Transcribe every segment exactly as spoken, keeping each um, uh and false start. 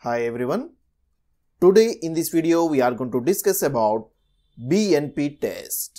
Hi everyone. Today in this video we are going to discuss about B N P test.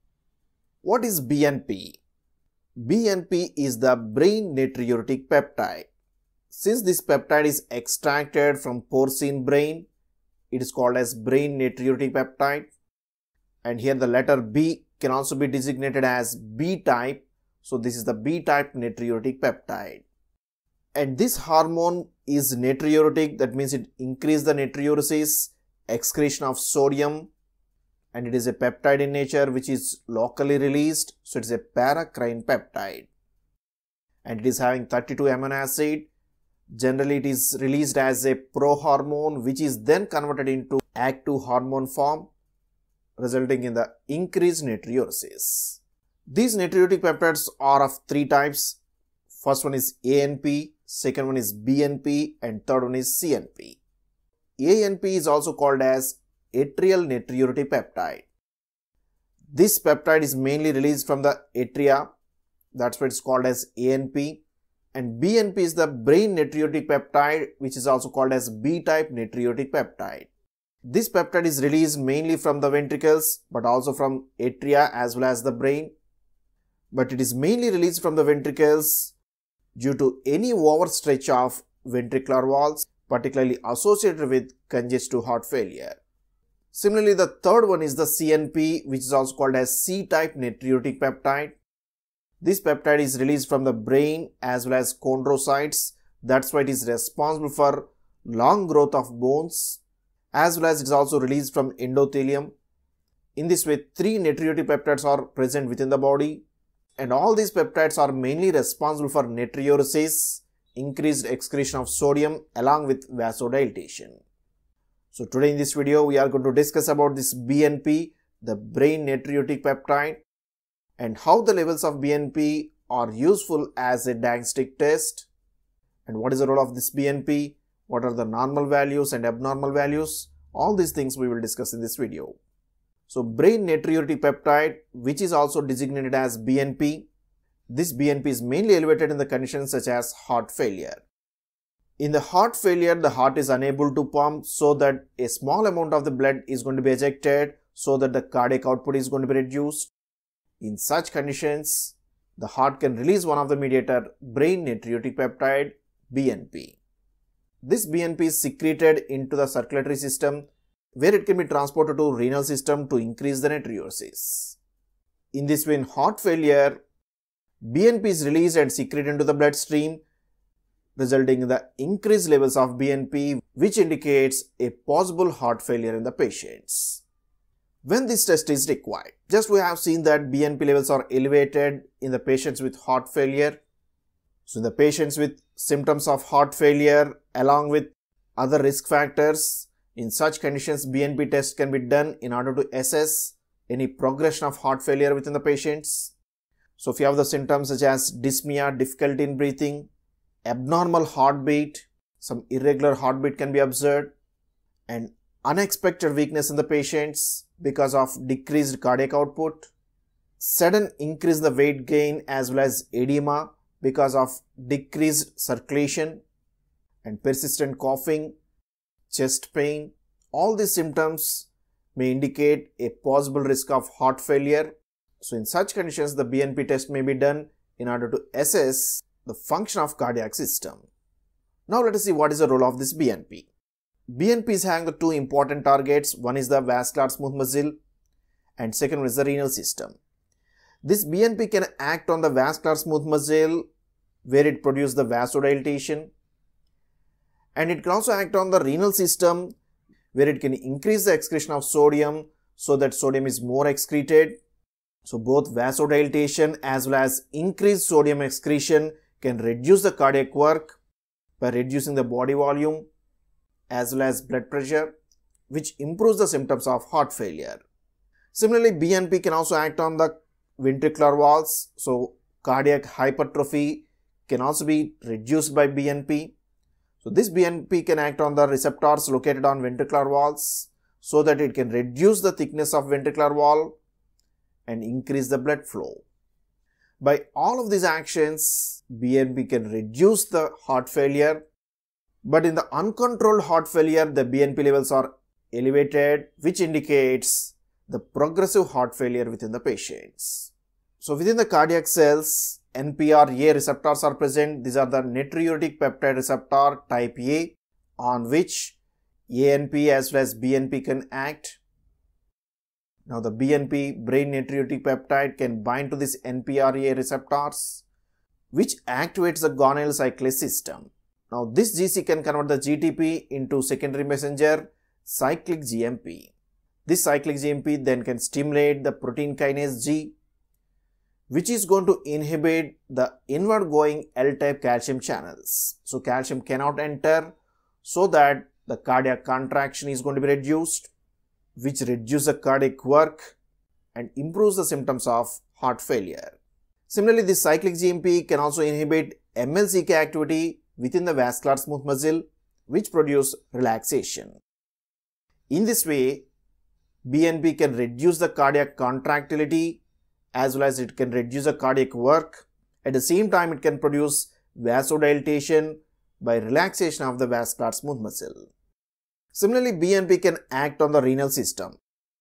What is B N P? B N P is the brain natriuretic peptide. Since this peptide is extracted from porcine brain, it is called as brain natriuretic peptide. And here the letter B can also be designated as B type. So this is the B type natriuretic peptide. And this hormone is natriuretic, that means it increases the natriuresis, excretion of sodium, and it is a peptide in nature which is locally released, so it is a paracrine peptide. And it is having thirty-two amino acid. Generally it is released as a prohormone which is then converted into active hormone form, resulting in the increased natriuresis. These natriuretic peptides are of three types. First one is A N P, second one is B N P, and third one is C N P. A N P is also called as atrial natriuretic peptide. This peptide is mainly released from the atria, that's why it's called as A N P. And B N P is the brain natriuretic peptide, which is also called as B type natriuretic peptide. This peptide is released mainly from the ventricles, but also from atria as well as the brain. But it is mainly released from the ventricles due to any overstretch of ventricular walls, particularly associated with congestive heart failure. Similarly, the third one is the C N P, which is also called as C-type natriuretic peptide. This peptide is released from the brain as well as chondrocytes. That's why it is responsible for long growth of bones, as well as it is also released from endothelium. In this way, three natriuretic peptides are present within the body. And all these peptides are mainly responsible for natriuresis, increased excretion of sodium along with vasodilatation. So today in this video we are going to discuss about this B N P, the brain natriuretic peptide, and how the levels of B N P are useful as a diagnostic test, and what is the role of this B N P, what are the normal values and abnormal values. All these things we will discuss in this video. So brain natriuretic peptide, which is also designated as B N P, this B N P is mainly elevated in the conditions such as heart failure. In the heart failure, the heart is unable to pump, so that a small amount of the blood is going to be ejected, so that the cardiac output is going to be reduced. In such conditions, the heart can release one of the mediator, brain natriuretic peptide, B N P. This B N P is secreted into the circulatory system, where it can be transported to renal system to increase the natriuresis. In this way, in heart failure, B N P is released and secreted into the bloodstream, resulting in the increased levels of B N P, which indicates a possible heart failure in the patients. When this test is required, just we have seen that B N P levels are elevated in the patients with heart failure. So in the patients with symptoms of heart failure along with other risk factors, in such conditions B N P test can be done in order to assess any progression of heart failure within the patients. So if you have the symptoms such as dyspnea, difficulty in breathing, abnormal heartbeat, some irregular heartbeat can be observed, and unexpected weakness in the patients because of decreased cardiac output, sudden increase in the weight gain as well as edema because of decreased circulation, and persistent coughing, chest pain, all these symptoms may indicate a possible risk of heart failure. So in such conditions, the B N P test may be done in order to assess the function of cardiac system. Now let us see what is the role of this B N P. B N P is having the two important targets. One is the vascular smooth muscle and second one is the renal system. This B N P can act on the vascular smooth muscle, where it produces the vasodilatation, and it can also act on the renal system, where it can increase the excretion of sodium so that sodium is more excreted. So both vasodilatation as well as increased sodium excretion can reduce the cardiac work by reducing the body volume as well as blood pressure, which improves the symptoms of heart failure. Similarly, B N P can also act on the ventricular walls. So cardiac hypertrophy can also be reduced by B N P. So this B N P can act on the receptors located on ventricular walls, so that it can reduce the thickness of ventricular wall and increase the blood flow. By all of these actions, B N P can reduce the heart failure But in the uncontrolled heart failure, the B N P levels are elevated, which indicates the progressive heart failure within the patients. So within the cardiac cells, N P R A receptors are present. These are the natriuretic peptide receptor type A, on which A N P as well as B N P can act. Now the B N P, brain natriuretic peptide, can bind to this N P R A receptors, which activates the guanylyl cyclase system. Now this G C can convert the G T P into secondary messenger cyclic G M P. This cyclic G M P then can stimulate the protein kinase G, which is going to inhibit the inward going L-type calcium channels. So calcium cannot enter, so that the cardiac contraction is going to be reduced, which reduces the cardiac work and improves the symptoms of heart failure. Similarly, this cyclic G M P can also inhibit M L C K activity within the vascular smooth muscle, which produce relaxation. In this way, B N P can reduce the cardiac contractility as well as it can reduce the cardiac work. At the same time, it can produce vasodilatation by relaxation of the vascular smooth muscle. Similarly, B N P can act on the renal system.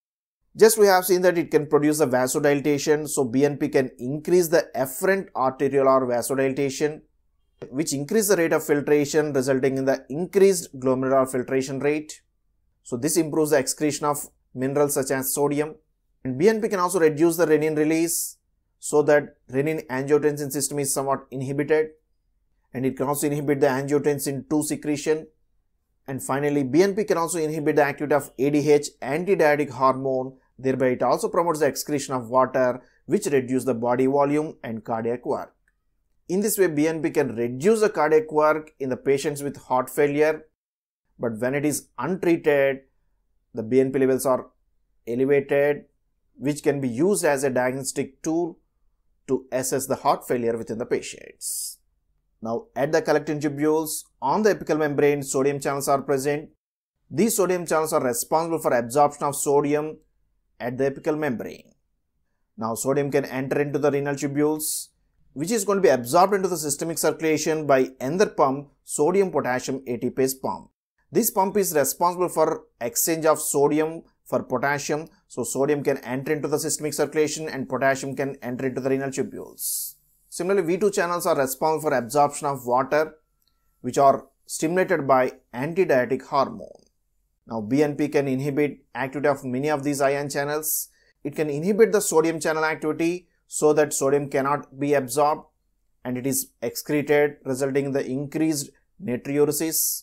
Just we have seen that it can produce a vasodilatation, so B N P can increase the efferent arteriolar vasodilatation, which increase the rate of filtration, resulting in the increased glomerular filtration rate. So this improves the excretion of minerals such as sodium. And B N P can also reduce the renin release, so that renin-angiotensin system is somewhat inhibited, and it can also inhibit the angiotensin two secretion. And finally, B N P can also inhibit the activity of A D H, antidiuretic hormone, thereby it also promotes the excretion of water, which reduces the body volume and cardiac work. In this way, B N P can reduce the cardiac work in the patients with heart failure, but when it is untreated, the B N P levels are elevated, which can be used as a diagnostic tool to assess the heart failure within the patients. Now, at the collecting tubules, on the apical membrane, sodium channels are present. These sodium channels are responsible for absorption of sodium at the apical membrane. Now, sodium can enter into the renal tubules, which is going to be absorbed into the systemic circulation by another pump, sodium-potassium ATPase pump. This pump is responsible for exchange of sodium for potassium. So sodium can enter into the systemic circulation and potassium can enter into the renal tubules. Similarly, V two channels are responsible for absorption of water, which are stimulated by antidiuretic hormone. Now B N P can inhibit activity of many of these ion channels. It can inhibit the sodium channel activity so that sodium cannot be absorbed and it is excreted, resulting in the increased natriuresis.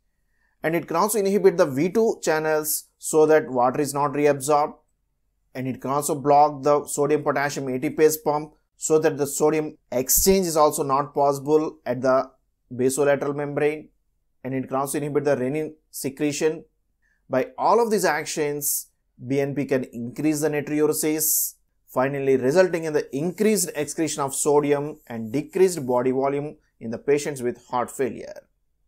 And it can also inhibit the V two channels so that water is not reabsorbed, and it can also block the sodium potassium ATPase pump so that the sodium exchange is also not possible at the basolateral membrane, and it can also inhibit the renin secretion. By all of these actions, B N P can increase the natriuresis, finally resulting in the increased excretion of sodium and decreased body volume in the patients with heart failure.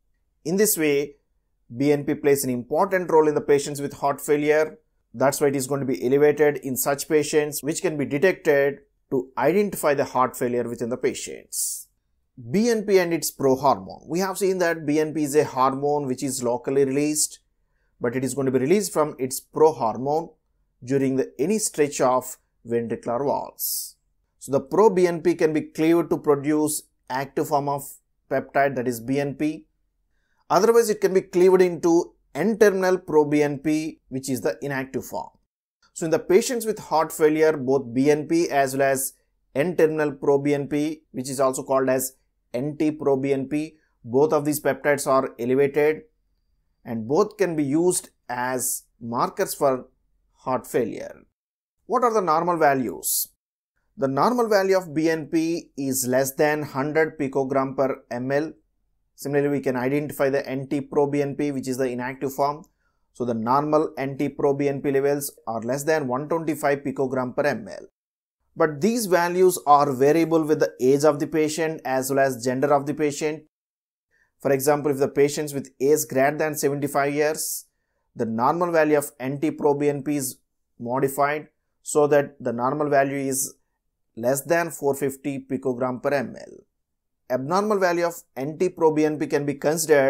In this way, B N P plays an important role in the patients with heart failure. That's why it is going to be elevated in such patients, which can be detected to identify the heart failure within the patients. B N P and its prohormone. We have seen that B N P is a hormone which is locally released, but it is going to be released from its prohormone during the any stretch of ventricular walls. So the pro-B N P can be cleaved to produce active form of peptide, that is B N P. Otherwise, it can be cleaved into N-terminal pro-B N P, which is the inactive form. So in the patients with heart failure, both B N P as well as N-terminal pro-B N P, which is also called as N T pro-B N P, both of these peptides are elevated and both can be used as markers for heart failure. What are the normal values? The normal value of B N P is less than one hundred picogram per ml. Similarly, we can identify the N T pro-B N P, which is the inactive form. So the normal N T pro-B N P levels are less than one hundred twenty-five picogram per ml. But these values are variable with the age of the patient as well as gender of the patient. For example, if the patients with age greater than seventy-five years, the normal value of N T pro-B N P is modified so that the normal value is less than four hundred fifty picogram per ml. Abnormal value of N T pro-B N P can be considered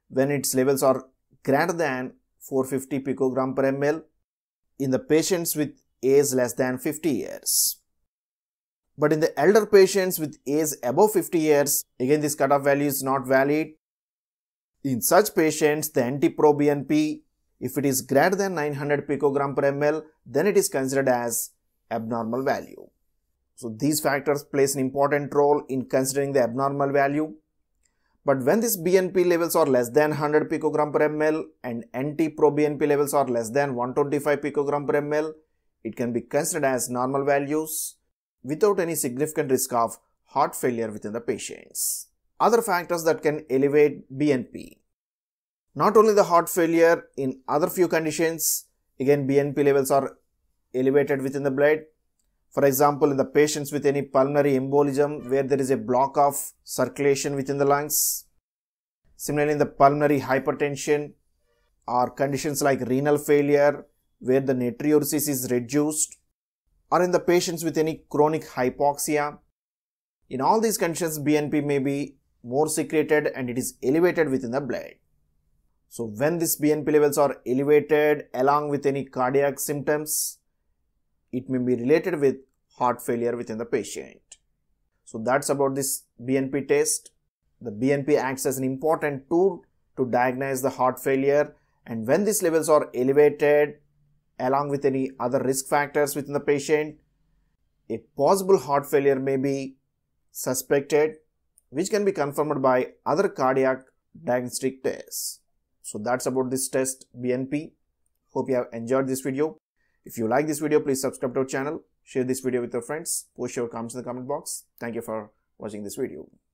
when its levels are greater than four hundred fifty picogram per ml in the patients with age less than fifty years. But in the elder patients with age above fifty years, again this cutoff value is not valid. In such patients, the anti-pro-B N P, if it is greater than nine hundred picogram per ml, then it is considered as abnormal value. So these factors plays an important role in considering the abnormal value. But when these B N P levels are less than one hundred picogram per ml and anti-pro-B N P levels are less than one hundred twenty-five picogram per ml, it can be considered as normal values without any significant risk of heart failure within the patients. Other factors that can elevate B N P. Not only the heart failure, in other few conditions, again B N P levels are elevated within the blood. For example, in the patients with any pulmonary embolism where there is a block of circulation within the lungs. Similarly, in the pulmonary hypertension or conditions like renal failure where the natriuresis is reduced, or in the patients with any chronic hypoxia. In all these conditions, B N P may be more secreted and it is elevated within the blood. So when these B N P levels are elevated along with any cardiac symptoms, it may be related with heart failure within the patient. So that's about this B N P test. The B N P acts as an important tool to diagnose the heart failure, and when these levels are elevated along with any other risk factors within the patient, a possible heart failure may be suspected, which can be confirmed by other cardiac diagnostic tests. So that's about this test B N P. Hope you have enjoyed this video. If you like this video, please subscribe to our channel, share this video with your friends, post your comments in the comment box. Thank you for watching this video.